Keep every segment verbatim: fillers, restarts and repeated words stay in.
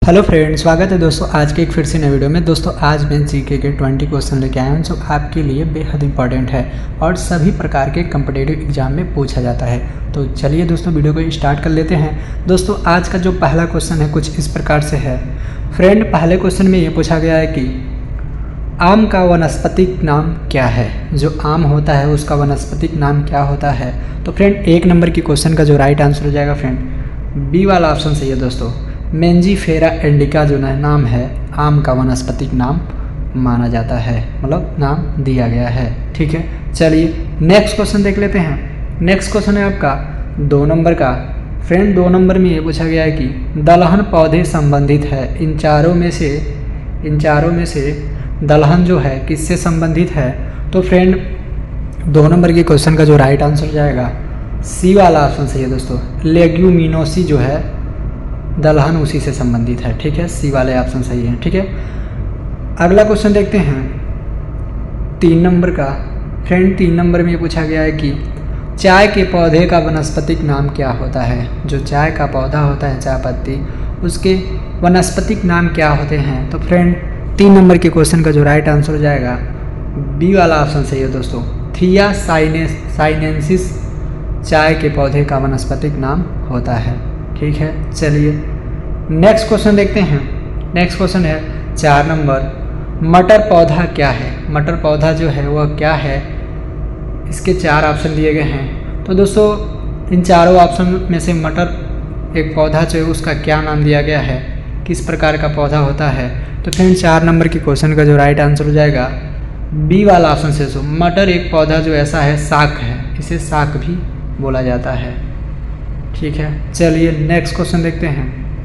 Hello friends, स्वागत है दोस्तों आज के एक फिर से नए वीडियो में। दोस्तों आज मैं जीके के ट्वेंटी क्वेश्चन लेके आया हूँ जो आपके लिए बेहद इंपॉर्टेंट है और सभी प्रकार के कम्पिटिटिव एग्जाम में पूछा जाता है। तो चलिए दोस्तों वीडियो को स्टार्ट कर लेते हैं। दोस्तों आज का जो पहला क्वेश्चन है कुछ इस प्रकार से है। फ्रेंड, पहले क्वेश्चन में ये पूछा गया है कि आम का वनस्पतिक नाम क्या है। जो आम होता है उसका वनस्पतिक नाम क्या होता है। तो फ्रेंड एक नंबर की क्वेश्चन का जो राइट आंसर हो जाएगा फ्रेंड बी वाला ऑप्शन सही है। दोस्तों मेंजीफेरा इंडिका जो नाम है आम का वनस्पतिक नाम माना जाता है, मतलब नाम दिया गया है। ठीक है, चलिए नेक्स्ट क्वेश्चन देख लेते हैं। नेक्स्ट क्वेश्चन है आपका दो नंबर का। फ्रेंड दो नंबर में ये पूछा गया है कि दलहन पौधे संबंधित है। इन चारों में से इन चारों में से दलहन जो है किससे संबंधित है। तो फ्रेंड दो नंबर के क्वेश्चन का जो राइट आंसर हो जाएगा सी वाला ऑप्शन सही है। दोस्तों लेग्यूमिनोसी जो है दलहन उसी से संबंधित है। ठीक है, सी वाले ऑप्शन सही है। ठीक है, अगला क्वेश्चन देखते हैं तीन नंबर का। फ्रेंड तीन नंबर में ये पूछा गया है कि चाय के पौधे का वनस्पतिक नाम क्या होता है। जो चाय का पौधा होता है चाय पत्ती, उसके वनस्पतिक नाम क्या होते हैं। तो फ्रेंड तीन नंबर के क्वेश्चन का जो राइट आंसर हो जाएगा बी वाला ऑप्शन सही है। दोस्तों थिया साइनेस साइनेंसिस चाय के पौधे का वनस्पतिक नाम होता है। ठीक है, चलिए नेक्स्ट क्वेश्चन देखते हैं। नेक्स्ट क्वेश्चन है चार नंबर। मटर पौधा क्या है। मटर पौधा जो है वह क्या है। इसके चार ऑप्शन दिए गए हैं। तो दोस्तों इन चारों ऑप्शन में से मटर एक पौधा जो है उसका क्या नाम दिया गया है, किस प्रकार का पौधा होता है। तो फिर चार नंबर के क्वेश्चन का जो राइट आंसर हो जाएगा बी वाला ऑप्शन से। सो मटर एक पौधा जो ऐसा है शाक है, इसे शाक भी बोला जाता है। ठीक है, चलिए नेक्स्ट क्वेश्चन देखते हैं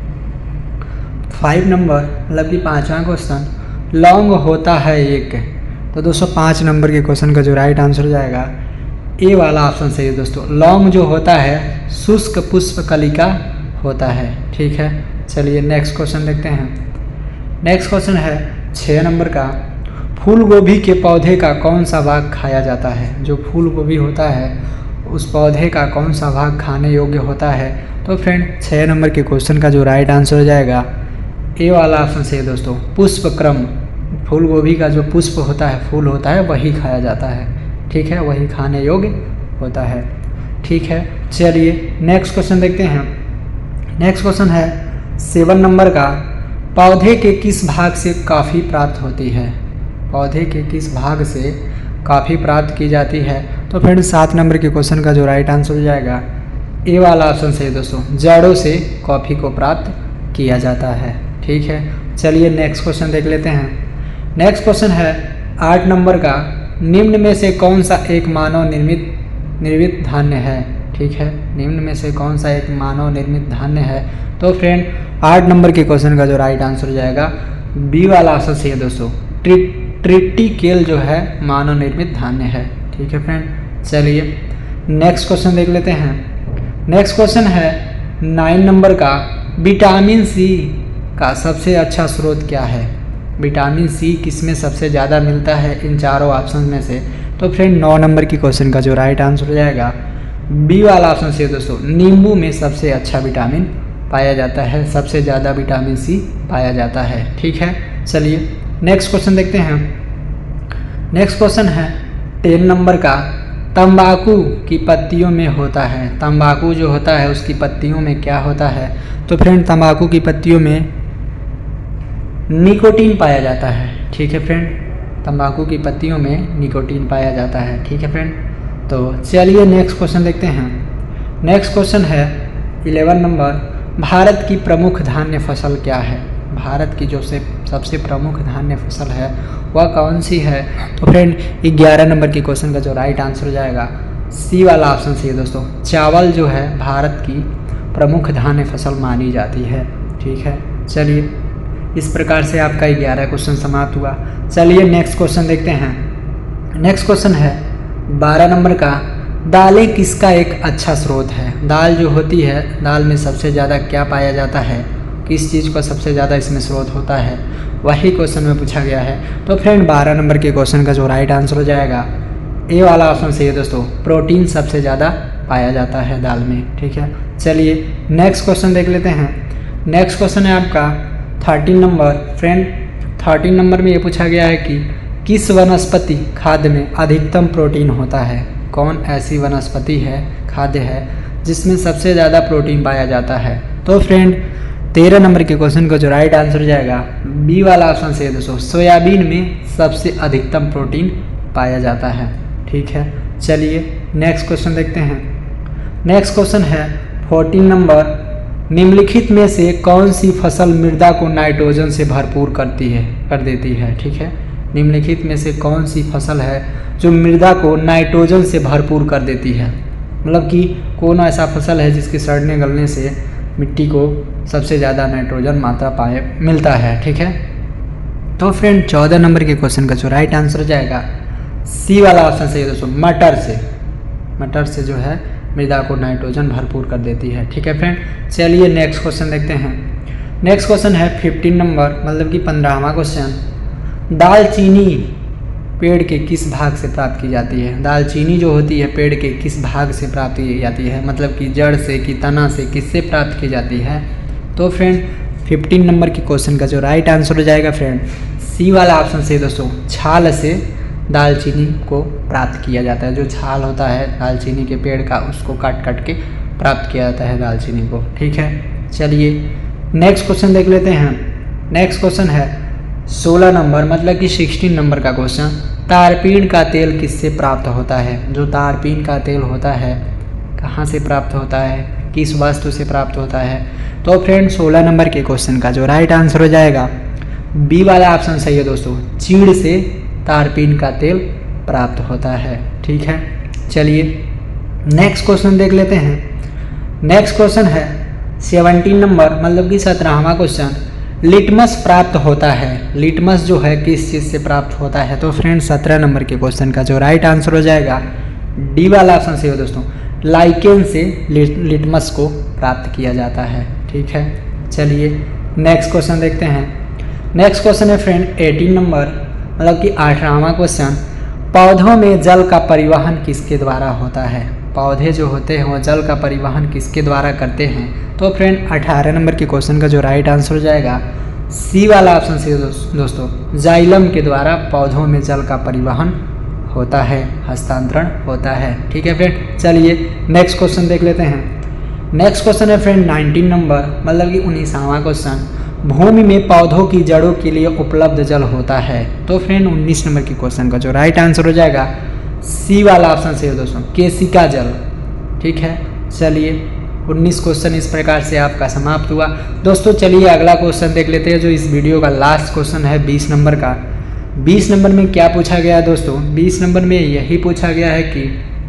फाइव नंबर, मतलब कि पाँचवा क्वेश्चन। लौंग होता है एक। तो दोस्तों पाँच नंबर के क्वेश्चन का जो राइट आंसर हो जाएगा ए वाला ऑप्शन सही है। दोस्तों लौंग जो होता है शुष्क पुष्प कलिका होता है। ठीक है, चलिए नेक्स्ट क्वेश्चन देखते हैं। नेक्स्ट क्वेश्चन है छः नंबर का। फूल गोभी के पौधे का कौन सा भाग खाया जाता है। जो फूल गोभी होता है उस पौधे का कौन सा भाग खाने योग्य होता है। तो फ्रेंड छः नंबर के क्वेश्चन का जो राइट आंसर हो जाएगा ए वाला ऑप्शन सही है। दोस्तों पुष्प क्रम, फूल गोभी का जो पुष्प होता है फूल होता है वही खाया जाता है। ठीक है, वही खाने योग्य होता है। ठीक है, चलिए नेक्स्ट क्वेश्चन देखते हैं। नेक्स्ट क्वेश्चन है सेवन नंबर का। पौधे के किस भाग से कॉफ़ी प्राप्त होती है। पौधे के किस भाग से कॉफ़ी प्राप्त की जाती है। तो फ्रेंड सात नंबर के क्वेश्चन का जो राइट आंसर हो जाएगा ए वाला ऑप्शन सही है। दोस्तों जड़ों से कॉफ़ी को प्राप्त किया जाता है। ठीक है, चलिए नेक्स्ट क्वेश्चन देख लेते हैं। नेक्स्ट क्वेश्चन है आठ नंबर का। निम्न में से कौन सा एक मानव निर्मित निर्मित धान्य है। ठीक है, निम्न में से कौन सा एक मानव निर्मित धान्य है। तो फ्रेंड आठ नंबर के क्वेश्चन का जो राइट आंसर हो जाएगा बी वाला ऑप्शन सही है। दोस्तों ट्रि ट्रिटिकेल जो है मानव निर्मित धान्य है। ठीक है फ्रेंड, चलिए नेक्स्ट क्वेश्चन देख लेते हैं। नेक्स्ट क्वेश्चन है नाइन नंबर का। विटामिन सी का सबसे अच्छा स्रोत क्या है। विटामिन सी किसमें सबसे ज़्यादा मिलता है इन चारों ऑप्शन में से। तो फ्रेंड नौ नंबर की क्वेश्चन का जो राइट आंसर हो जाएगा बी वाला ऑप्शन से। दोस्तों नींबू में सबसे अच्छा विटामिन पाया जाता है, सबसे ज़्यादा विटामिन सी पाया जाता है। ठीक है, चलिए नेक्स्ट क्वेश्चन देखते हैं। नेक्स्ट क्वेश्चन है टेन नंबर का। तंबाकू की पत्तियों में होता है। तंबाकू जो होता है उसकी पत्तियों में क्या होता है। तो फ्रेंड तंबाकू की पत्तियों में निकोटीन पाया जाता है। ठीक है फ्रेंड, तंबाकू की पत्तियों में निकोटीन पाया जाता है। ठीक है फ्रेंड, तो चलिए नेक्स्ट क्वेश्चन देखते हैं। नेक्स्ट क्वेश्चन है इलेवन नंबर। भारत की प्रमुख धान्य फसल क्या है। भारत की जो से सबसे प्रमुख धान्य फसल है वह कौन सी है। तो फ्रेंड ग्यारह नंबर के क्वेश्चन का जो राइट आंसर हो जाएगा सी वाला ऑप्शन सी है। दोस्तों चावल जो है भारत की प्रमुख धान्य फसल मानी जाती है। ठीक है, चलिए इस प्रकार से आपका ग्यारह क्वेश्चन समाप्त हुआ। चलिए नेक्स्ट क्वेश्चन देखते हैं। नेक्स्ट क्वेश्चन है बारह नंबर का। दालें किसका एक अच्छा स्रोत है। दाल जो होती है दाल में सबसे ज़्यादा क्या पाया जाता है, किस चीज़ का सबसे ज़्यादा इसमें स्रोत होता है, वही क्वेश्चन में पूछा गया है। तो फ्रेंड बारह नंबर के क्वेश्चन का जो राइट आंसर हो जाएगा ए वाला ऑप्शन सही है। दोस्तों प्रोटीन सबसे ज़्यादा पाया जाता है दाल में। ठीक है, चलिए नेक्स्ट क्वेश्चन देख लेते हैं। नेक्स्ट क्वेश्चन है आपका thirteen number friend thirteen number में ये पूछा गया है कि किस वनस्पति खाद्य में अधिकतम प्रोटीन होता है। कौन ऐसी वनस्पति है खाद्य है जिसमें सबसे ज़्यादा प्रोटीन पाया जाता है। तो फ्रेंड तेरह नंबर के क्वेश्चन का जो राइट आंसर हो जाएगा बी वाला ऑप्शन सही है दोस्तों, सोयाबीन में सबसे अधिकतम प्रोटीन पाया जाता है। ठीक है, चलिए नेक्स्ट क्वेश्चन देखते हैं। नेक्स्ट क्वेश्चन है फोर्टीन नंबर, निम्नलिखित में से कौन सी फसल मृदा को नाइट्रोजन से भरपूर करती है कर देती है। ठीक है, निम्नलिखित में से कौन सी फसल है जो मृदा को नाइट्रोजन से भरपूर कर देती है, मतलब कि कौन ऐसा फसल है जिसके सड़ने गलने से मिट्टी को सबसे ज़्यादा नाइट्रोजन मात्रा पाए मिलता है। ठीक है, तो फ्रेंड चौदह नंबर के क्वेश्चन का जो राइट आंसर हो जाएगा सी वाला ऑप्शन सही है दोस्तों, मटर से मटर से जो है मृदा को नाइट्रोजन भरपूर कर देती है। ठीक है फ्रेंड, चलिए नेक्स्ट क्वेश्चन देखते हैं। नेक्स्ट क्वेश्चन है फिफ्टीन नंबर, मतलब कि पंद्रहवां क्वेश्चन, दालचीनी पेड़ के किस भाग से प्राप्त की जाती है। दालचीनी जो होती है पेड़ के किस भाग से प्राप्त की जाती है, मतलब कि जड़ से कि तना से, किससे प्राप्त की जाती है। तो फ्रेंड फिफ्टीन नंबर के क्वेश्चन का जो राइट आंसर हो जाएगा फ्रेंड सी वाला ऑप्शन से दोस्तों, छाल से दालचीनी को प्राप्त किया जाता है। जो छाल होता है दालचीनी के पेड़ का उसको काट काट के प्राप्त किया जाता है दालचीनी को। ठीक है, चलिए नेक्स्ट क्वेश्चन देख लेते हैं। नेक्स्ट क्वेश्चन है सोलह नंबर, मतलब कि सोलह नंबर का क्वेश्चन, तारपीन का तेल किससे प्राप्त होता है। जो तारपीन का तेल होता है कहाँ से प्राप्त होता है, किस वस्तु से प्राप्त होता है। तो फ्रेंड सोलह नंबर के क्वेश्चन का जो राइट आंसर हो जाएगा बी वाला ऑप्शन सही है दोस्तों, चीड़ से तारपीन का तेल प्राप्त होता है। ठीक है, चलिए नेक्स्ट क्वेश्चन देख लेते हैं। नेक्स्ट क्वेश्चन है सेवनटीन नंबर, मतलब कि सत्रहवां क्वेश्चन, लिटमस प्राप्त होता है। लिटमस जो है किस चीज़ से प्राप्त होता है। तो फ्रेंड सत्रह नंबर के क्वेश्चन का जो राइट आंसर हो जाएगा डी वाला ऑप्शन सही है दोस्तों, लाइकेन से लिटमस को प्राप्त किया जाता है। ठीक है, चलिए नेक्स्ट क्वेश्चन देखते हैं। नेक्स्ट क्वेश्चन है फ्रेंड एटीन नंबर, मतलब कि अठारहवां क्वेश्चन, पौधों में जल का परिवहन किसके द्वारा होता है। पौधे जो होते हैं वो जल का परिवहन किसके द्वारा करते हैं। तो फ्रेंड अठारह नंबर के क्वेश्चन का जो राइट आंसर हो जाएगा सी वाला ऑप्शन से दोस्तों, जाइलम के द्वारा पौधों में जल का परिवहन होता है, हस्तांतरण होता है। ठीक है फ्रेंड, चलिए नेक्स्ट क्वेश्चन देख लेते हैं। नेक्स्ट क्वेश्चन है फ्रेंड नाइनटीन नंबर, मतलब कि उन्नीसवां क्वेश्चन, भूमि में पौधों की जड़ों के लिए उपलब्ध जल होता है। तो फ्रेंड उन्नीस नंबर के क्वेश्चन का जो राइट आंसर हो जाएगा सी वाला ऑप्शन से दोस्तों, केशिका जल। ठीक है, चलिए उन्नीस क्वेश्चन इस प्रकार से आपका समाप्त हुआ दोस्तों। चलिए अगला क्वेश्चन देख लेते हैं, जो इस वीडियो का लास्ट क्वेश्चन है बीस नंबर का। बीस नंबर में क्या पूछा गया है दोस्तों, बीस नंबर में यही पूछा गया है कि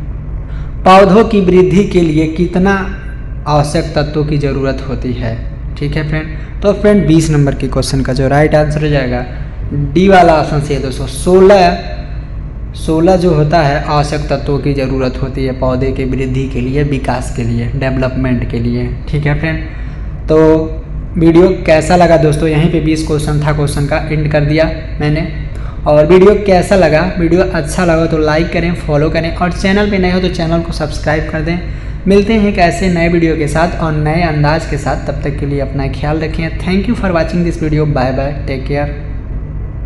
पौधों की वृद्धि के लिए कितना आवश्यक तत्वों की ज़रूरत होती है। ठीक है फ्रेंड, तो फ्रेंड बीस नंबर के क्वेश्चन का जो राइट आंसर हो जाएगा डी वाला ऑप्शन से है दोस्तों, सोलह सोलह जो होता है आवश्यक तत्वों की ज़रूरत होती है पौधे के वृद्धि के लिए, विकास के लिए, डेवलपमेंट के लिए। ठीक है फ्रेंड, तो वीडियो कैसा लगा दोस्तों, यहीं पे बीस क्वेश्चन था, क्वेश्चन का एंड कर दिया मैंने। और वीडियो कैसा लगा, वीडियो अच्छा लगा तो लाइक करें, फॉलो करें, और चैनल पे नए हो तो चैनल को सब्सक्राइब कर दें। मिलते हैं एक ऐसे नए वीडियो के साथ और नए अंदाज के साथ, तब तक के लिए अपना ख्याल रखें। Thank you for watching this video, bye bye, take care.